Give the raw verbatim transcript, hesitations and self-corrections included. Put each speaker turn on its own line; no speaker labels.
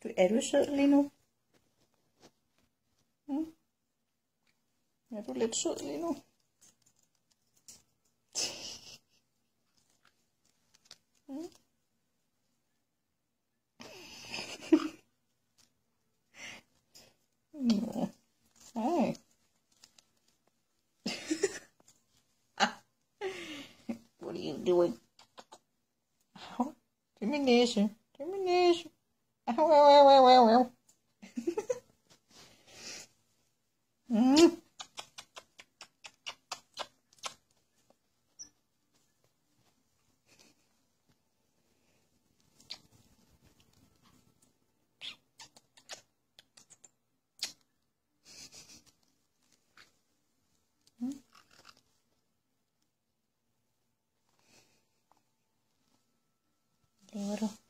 Du, er du sød lige nu? Mm? Er du lidt sød lige nu? Mm? Nå, hej. What are you doing? Ow, det er min næse. Det er min næse. Au, au, au, au, au, au. Mm. Mm. Hvad laver du?